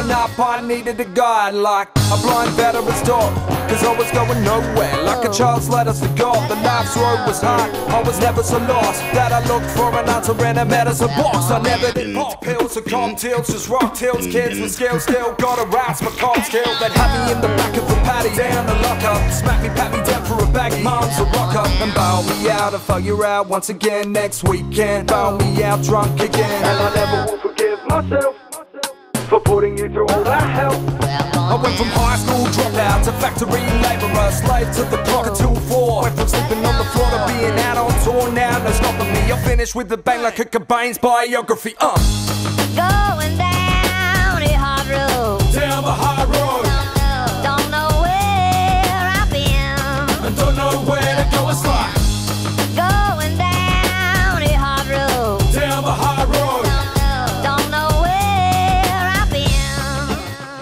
growing up I needed a guide, like a blind veteran's dog, cause I was going nowhere, like a child's letters to God. The life's road was hard, I was never so lost that I looked for an answer in a medicine box. I never did pop pills or cocktails, just rock tails. Kids with skills still gotta rise my cards kill. They'd have me in the back of a paddy, down the lockup, smack me, pat me down for a bag. Mom's a rock up and bail me out. I'll fuck you out once again next weekend. Bail me out drunk again, and I never will forgive myself for putting you through all that hell. I went from high school dropout to factory labourer, slave to the clock at 2-4. Went from sleeping on the floor to being out on tour. Now no stopping me, I finished with a bang like a Cobain's biography. Going down the hard road, down the high road, don't know where I've been, and don't know where to go. It's like going down the hard road, down the high road. don't know where I've been.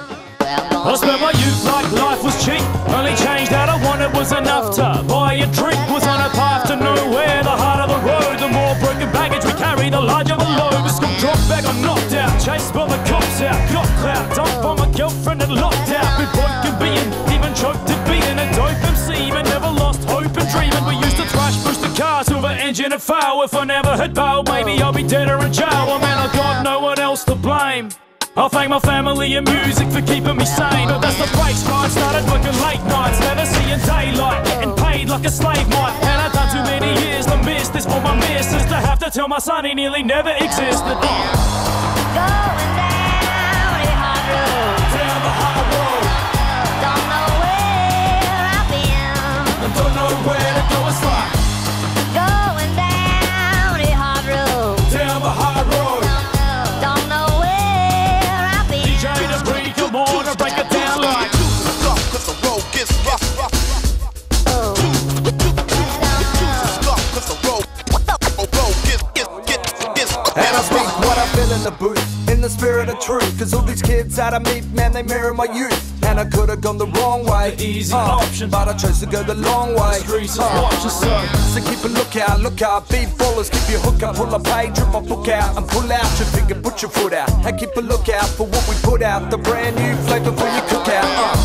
I spent my youth like life was cheap. Only change that I wanted was enough to buy a drink. Was on a path to nowhere, the harder the road, the more broken baggage we carry, the larger the load. The school dropped back, I'm knocked out, chased by the cops out, got clout, dumped by my girlfriend and locked out. Been broken being, even choked at being a dope MC, but never lost hope and dreaming. We used to thrash, push the car, silver engine and fail. If I never had bailed, maybe I'll be dead or in jail. Oh man, I got no one else to blame. I'll thank my family and music for keeping me sane. But that's the breaks, right? Started working late nights, never seeing daylight, getting paid like a slave might. And I've done too many years to miss this for my missus, to have to tell my son he nearly never existed. Going down the hard road, Down the high road, don't know where I've been, and don't know where to go. It's like going down the hard road, down the high road. don't know where I've been. DJ to break, come on and break it down like Cause the road gets rough. Cause the road gets And I speak what I feel in the booth, in the spirit of truth. Cause all these kids out of me, man, they mirror my youth. And I could've gone the wrong way, the easy option, but I chose to go the long way. streets is watching, So keep a lookout, beat ballers, keep your hook up, pull a page, rip my book out, and pull out your finger, put your foot out, and keep a lookout for what we put out, the brand new flavor for your cookout.